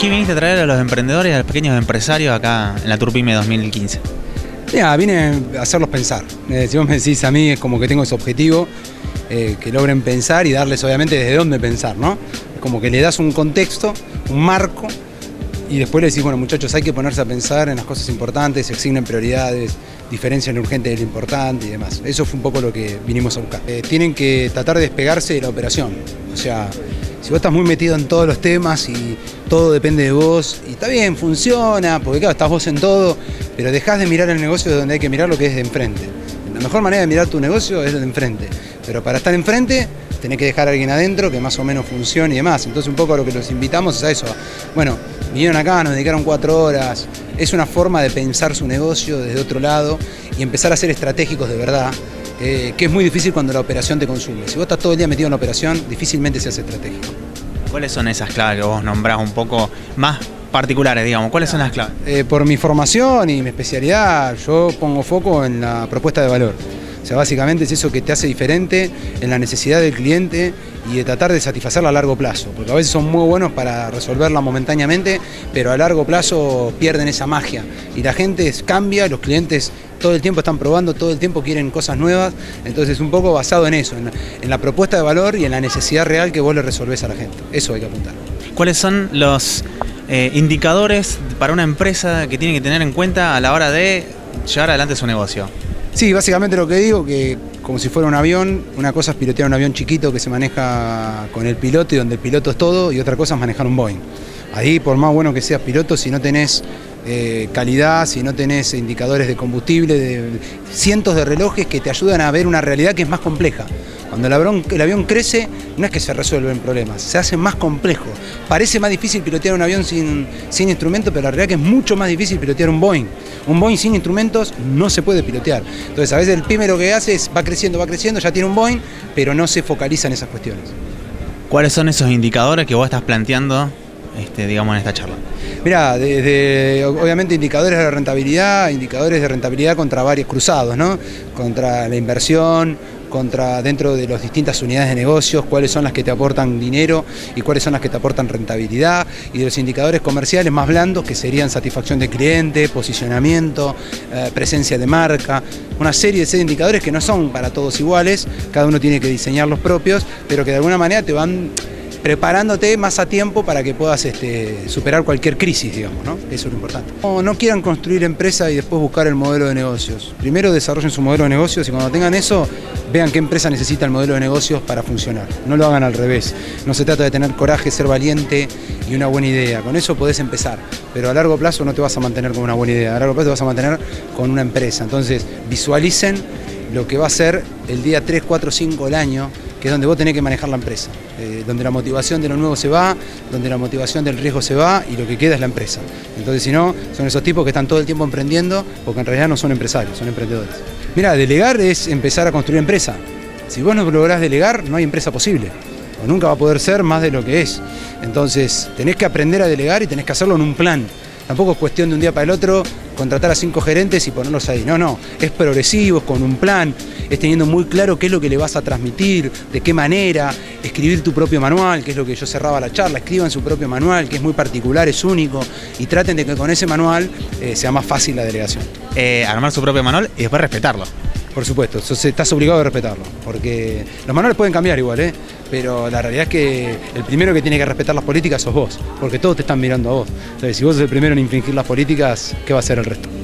¿Qué viniste a traer a los emprendedores y a los pequeños empresarios acá en la Turpyme 2015? Mira, vine a hacerlos pensar. Si vos me decís a mí, es como que tengo ese objetivo, que logren pensar y darles obviamente desde dónde pensar, ¿no? Es como que le das un contexto, un marco, y después le decís, bueno muchachos, hay que ponerse a pensar en las cosas importantes, se asignen prioridades, diferencian lo urgente de lo importante y demás. Eso fue un poco lo que vinimos a buscar. Tienen que tratar de despegarse de la operación. O sea, si vos estás muy metido en todos los temas y todo depende de vos, y está bien, funciona, porque claro, estás vos en todo, pero dejás de mirar el negocio de donde hay que mirar lo que es de enfrente. La mejor manera de mirar tu negocio es de enfrente, pero para estar enfrente tenés que dejar a alguien adentro que más o menos funcione y demás. Entonces un poco a lo que los invitamos es a eso. Bueno, vinieron acá, nos dedicaron 4 horas, es una forma de pensar su negocio desde otro lado y empezar a ser estratégicos de verdad, que es muy difícil cuando la operación te consume. Si vos estás todo el día metido en la operación, difícilmente se hace estratégico. ¿Cuáles son esas claves que vos nombrás un poco más particulares, digamos? ¿Cuáles son las claves? Por mi formación y mi especialidad, yo pongo foco en la propuesta de valor. O sea, básicamente es eso que te hace diferente en la necesidad del cliente y de tratar de satisfacerla a largo plazo, porque a veces son muy buenos para resolverla momentáneamente, pero a largo plazo pierden esa magia y la gente cambia, los clientes todo el tiempo están probando, todo el tiempo quieren cosas nuevas, entonces un poco basado en eso, en la propuesta de valor y en la necesidad real que vos le resolvés a la gente. Eso hay que apuntar. ¿Cuáles son los indicadores para una empresa que tiene que tener en cuenta a la hora de llevar adelante su negocio? Sí, básicamente lo que digo, que como si fuera un avión, una cosa es pilotear un avión chiquito que se maneja con el piloto y donde el piloto es todo, y otra cosa es manejar un Boeing. Ahí, por más bueno que seas piloto, si no tenés calidad, si no tenés indicadores de combustible, de cientos de relojes que te ayudan a ver una realidad que es más compleja. Cuando el avión crece, no es que se resuelven problemas, se hace más complejo. Parece más difícil pilotear un avión sin instrumentos, pero la realidad es que es mucho más difícil pilotear un Boeing. Un Boeing sin instrumentos no se puede pilotear. Entonces a veces el pyme lo que hace es va creciendo, ya tiene un Boeing, pero no se focaliza en esas cuestiones. ¿Cuáles son esos indicadores que vos estás planteando, digamos, en esta charla? Mirá, obviamente indicadores de rentabilidad contra varios cruzados, ¿no? Contra la inversión, dentro de las distintas unidades de negocios, cuáles son las que te aportan dinero y cuáles son las que te aportan rentabilidad, y de los indicadores comerciales más blandos, que serían satisfacción del cliente, posicionamiento, presencia de marca, una serie de indicadores que no son para todos iguales, cada uno tiene que diseñar los propios, pero que de alguna manera te van preparándote más a tiempo para que puedas superar cualquier crisis, digamos, ¿no? Eso es lo importante. No quieran construir empresa y después buscar el modelo de negocios. Primero desarrollen su modelo de negocios y cuando tengan eso, vean qué empresa necesita el modelo de negocios para funcionar. No lo hagan al revés. No se trata de tener coraje, ser valiente y una buena idea. Con eso podés empezar, pero a largo plazo no te vas a mantener con una buena idea. A largo plazo te vas a mantener con una empresa. Entonces, visualicen lo que va a ser el día 3, 4, 5 del año, que es donde vos tenés que manejar la empresa, donde la motivación de lo nuevo se va, donde la motivación del riesgo se va y lo que queda es la empresa. Entonces, si no, son esos tipos que están todo el tiempo emprendiendo, porque en realidad no son empresarios, son emprendedores. Mira, delegar es empezar a construir empresa. Si vos no lográs delegar, no hay empresa posible, o nunca va a poder ser más de lo que es. Entonces, tenés que aprender a delegar y tenés que hacerlo en un plan. Tampoco es cuestión de un día para el otro contratar a 5 gerentes y ponerlos ahí. No, es progresivo, es con un plan, es teniendo muy claro qué es lo que le vas a transmitir, de qué manera, escribir tu propio manual, que es lo que yo cerraba la charla, escriban su propio manual, que es muy particular, es único, y traten de que con ese manual sea más fácil la delegación. Armar su propio manual y después respetarlo. Por supuesto, estás obligado a respetarlo, porque los manuales pueden cambiar igual, pero la realidad es que el primero que tiene que respetar las políticas sos vos, porque todos te están mirando a vos. Entonces, si vos sos el primero en infringir las políticas, ¿qué va a hacer el resto?